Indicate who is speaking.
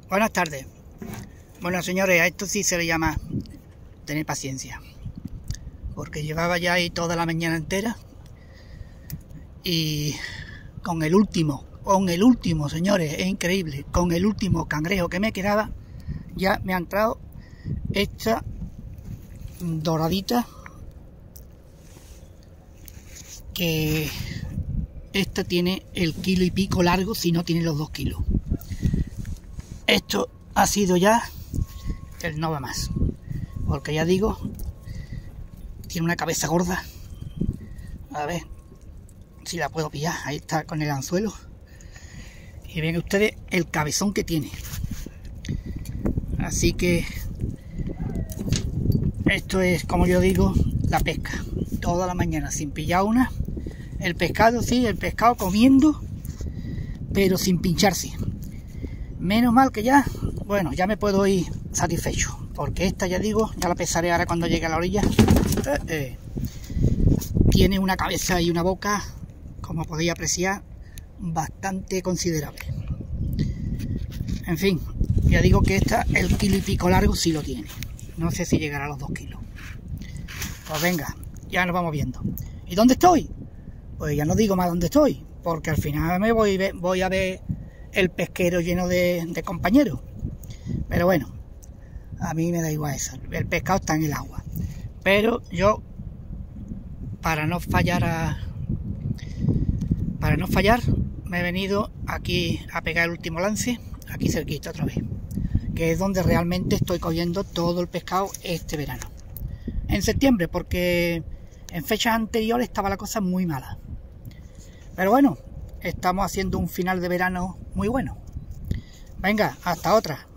Speaker 1: Buenas tardes. Bueno, señores, a esto sí se le llama tener paciencia, porque llevaba ya ahí toda la mañana entera y con el último, señores, es increíble, con el último cangrejo que me quedaba, ya me ha entrado esta doradita, que esta tiene el kilo y pico largo, si no tiene los 2 kilos. Esto ha sido ya el no va más, porque ya digo, tiene una cabeza gorda. A ver si la puedo pillar. Ahí está con el anzuelo, y ven ustedes el cabezón que tiene. Así que esto es, como yo digo, la pesca toda la mañana sin pillar una. El pescado, sí, el pescado comiendo, pero sin pincharse. Menos mal que ya, bueno, ya me puedo ir satisfecho, porque esta, ya digo, ya la pesaré ahora cuando llegue a la orilla. Tiene una cabeza y una boca, como podéis apreciar, bastante considerable. En fin, ya digo que esta, el kilo y pico largo sí lo tiene. No sé si llegará a los 2 kilos. Pues venga, ya nos vamos viendo. ¿Y dónde estoy? Pues ya no digo más dónde estoy, porque al final me voy a ver el pesquero lleno de compañeros. Pero bueno, a mí me da igual eso. El pescado está en el agua. Pero yo, para no fallar, me he venido aquí a pegar el último lance, aquí cerquita otra vez, que es donde realmente estoy cogiendo todo el pescado este verano. En septiembre, porque en fechas anteriores estaba la cosa muy mala. Pero bueno, estamos haciendo un final de verano muy bueno. Venga, hasta otra.